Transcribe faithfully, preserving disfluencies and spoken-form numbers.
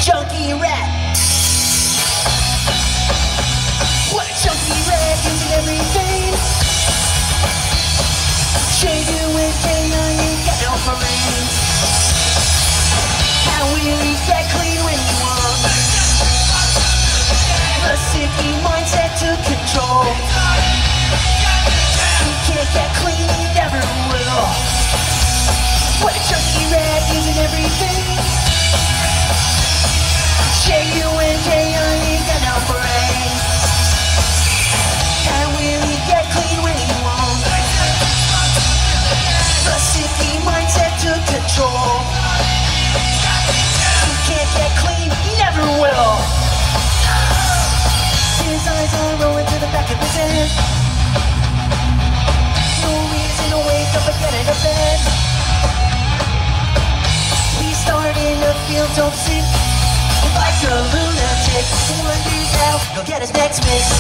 chunky rat. What a chunky rat using everything. Shave you with K, now you got no brains. How will you get clean when you want? The sicky mindset took control. He can't get clean, he never will. What a chunky rat using everything. J U N K, I ain't got no brain. How will he get clean when he won't? The sicky mindset took control. He can't get clean, he never will. His eyes are rolling to the back of his head. No reason to wake up and get out of bed. He's starting to feel dope sick, like a lunatic. Wonders how he'll get his next mix.